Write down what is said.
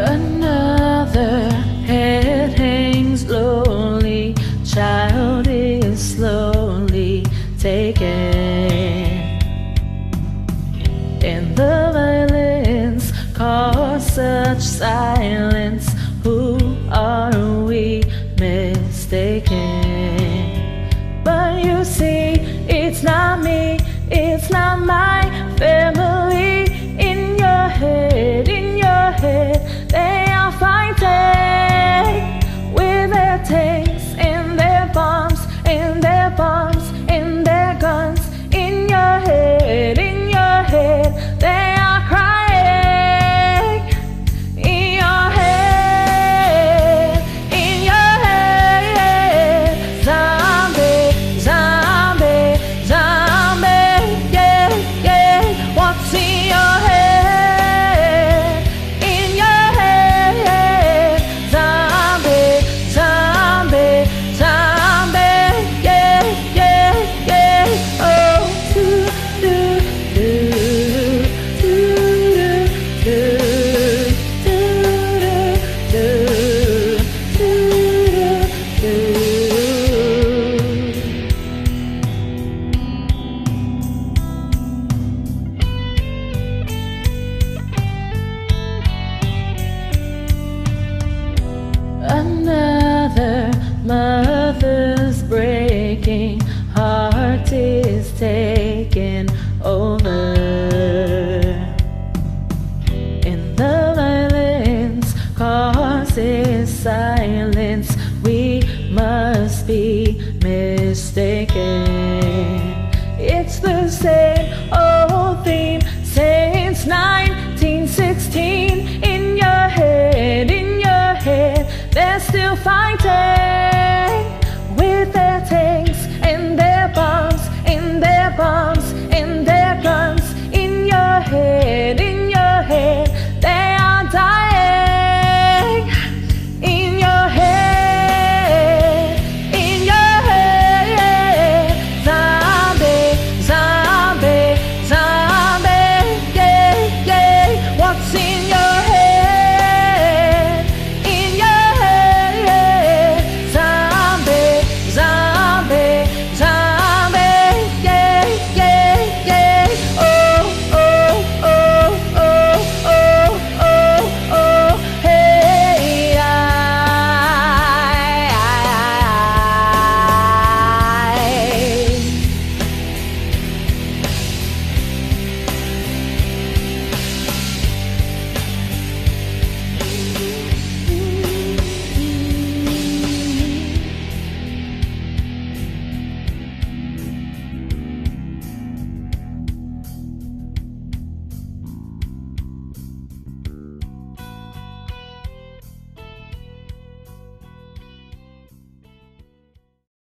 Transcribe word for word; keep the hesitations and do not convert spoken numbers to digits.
Another head hangs lowly, child is slowly taken, and the violence cause such silence. Who are we mistaken? But you see, it's not me, it's not my family. In your head, in your head, they are fighting with their tanks and their bombs and their bombs and their guns. In your head, in your head, they are crying. In your head, in your head, zombie, zombie, zombie, yeah, yeah. What's in your head? In your head, zombie, zombie, zombie, yeah, yeah, yeah. Oh, do do do do do do do do do. Another mother's breaking heart is taking over, and the violence causes silence. We must be mistaken.